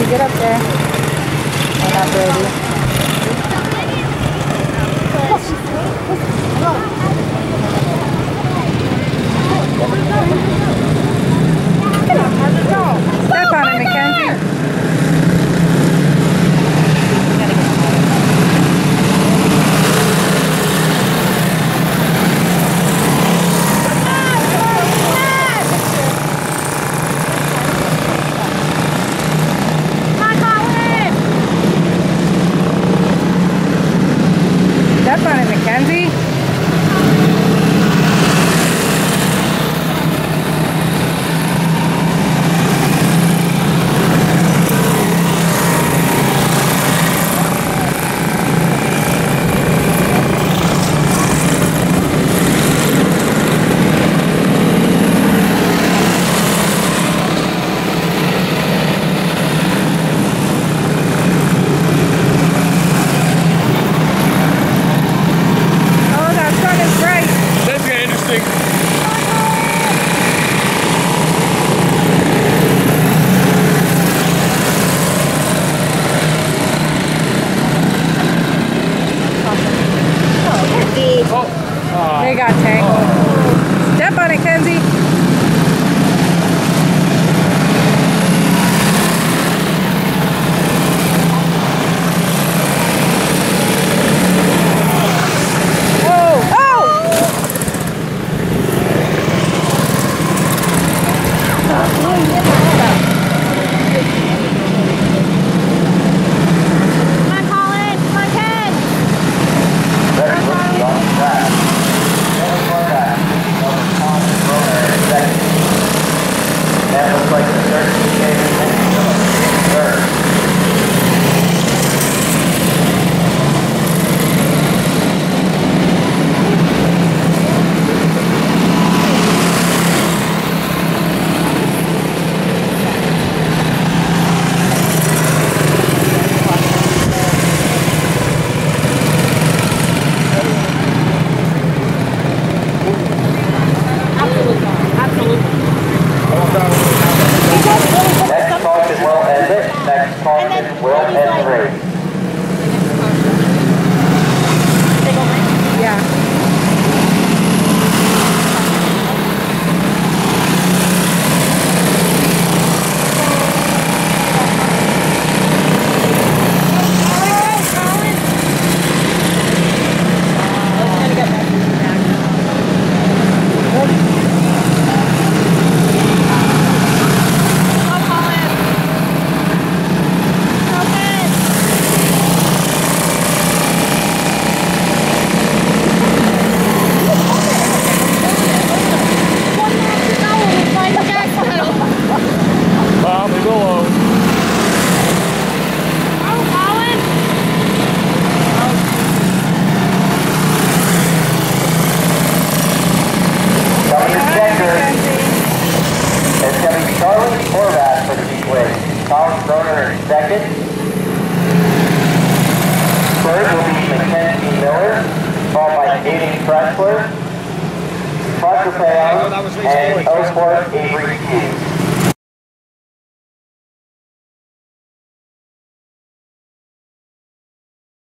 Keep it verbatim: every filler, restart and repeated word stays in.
Kenzie, get up there. Oh, not Brady. Step on it, Makenzie. Step on it, Makenzie. They got tangled. Step on it, Kenzie. Oh! Oh! Come on, Colin. Come on, Ken. Come on, Colin. That looks like the thirteen K third. Next caution will end it. Next caution will end the race. Yeah. Second. Third will be Makenzie Miller, followed by Aiden Pressler, Parker Payon, and Oakport